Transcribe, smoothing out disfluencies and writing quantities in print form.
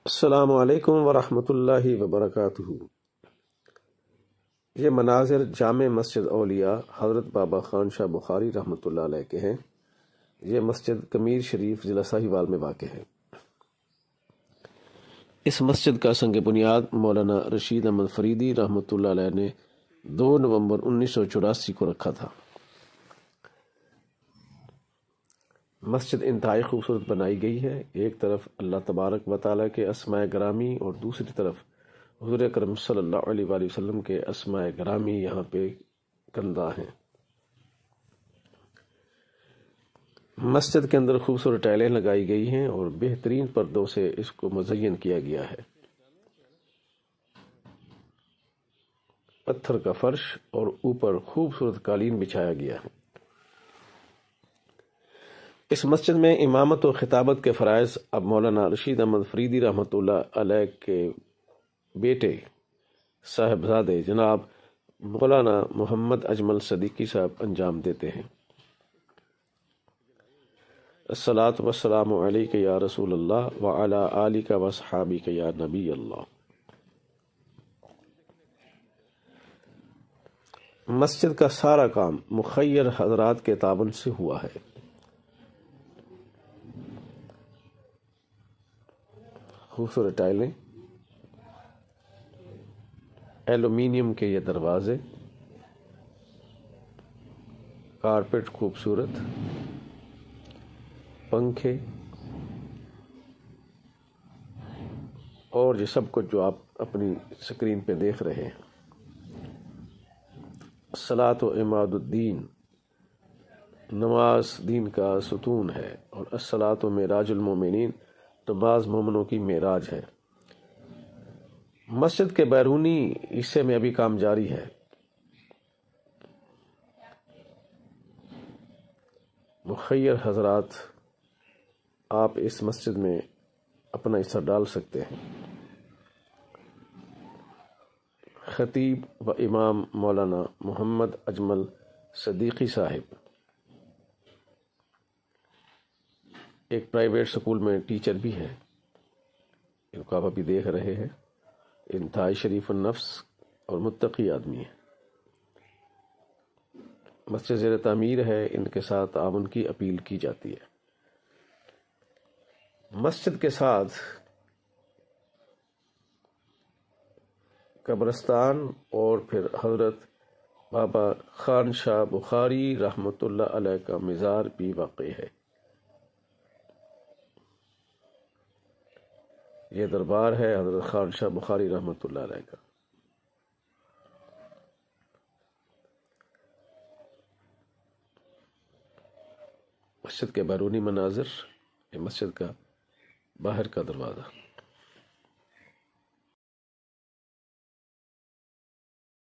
السلام علیکم ورحمۃ اللہ وبرکاتہ۔ یہ مناظر جامع مسجد اولیاء حضرت بابا خان شاہ بخاری رحمۃ اللہ علیہ کے ہیں۔ یہ مسجد کمیر شریف ضلع ساہیوال میں واقع ہے۔ اس مسجد کا سنگ بنیاد مولانا رشید احمد فریدی رحمۃ اللہ علیہ نے 2 نومبر 1984 کو رکھا تھا۔ مسجد انتہائی خوبصورت بنائی گئی ہے۔ ایک طرف اللہ تبارک و تعالیٰ کے اسماء گرامی اور دوسری طرف حضور اکرم صلی اللہ علیہ وآلہ وسلم کے اسماء گرامی یہاں پہ کندہ ہیں۔ مسجد کے اندر خوبصورت ٹائلیں لگائی گئی ہیں اور بہترین پردوں سے اس کو مزین کیا گیا ہے۔ پتھر کا فرش اور اوپر خوبصورت قالین بچھایا گیا ہے۔ اس مسجد میں امامت و خطابت کے فرائض اب مولانا رشید احمد فریدی رحمۃ اللہ علیہ کے بیٹے صاحبزادے جناب مولانا محمد اجمل صدیقی صاحب انجام دیتے ہیں۔ الصلاۃ والسلام علیک یا رسول اللہ وعلی آلک واصحابک یا نبی اللہ۔ مسجد کا سارا کام مخیر حضرات کے تعاون سے ہوا ہے۔ خوبصورت ٹائلیں، ایلومینیم کے یہ دروازے، کارپیٹ خوبصورت، پنکھے اور یہ سب کچھ جو آپ اپنی سکرین پہ دیکھ رہے ہیں۔ الصلاۃ و عماد الدین، نماز دین کا ستون ہے، اور الصلاۃ و معراج المومنین، نماز مومنوں کی معراج ہے۔ مسجد کے بیرونی حصے میں ابھی کام جاری ہے۔ مخیر حضرات آپ اس مسجد میں اپنا حصہ ڈال سکتے ہیں۔ خطیب و امام مولانا محمد اجمل صدیقی صاحب ایک پرائیویٹ سکول میں ٹیچر بھی ہیں، ان کو آپ ابھی دیکھ رہے ہیں۔ انتہائی شریف النفس اور متقی آدمی ہے۔ مسجد زیر تعمیر ہے، ان کے ساتھ تعاون کی اپیل کی جاتی ہے۔ مسجد کے ساتھ قبرستان اور پھر حضرت بابا خان شاہ بخاری رحمۃ اللہ علیہ کا مزار بھی واقع ہے۔ یہ دربار ہے حضرت خان شاہ بخاری رحمۃ اللہ علیہ کا۔ مسجد کے بیرونی مناظر، یہ مسجد کا باہر کا دروازہ۔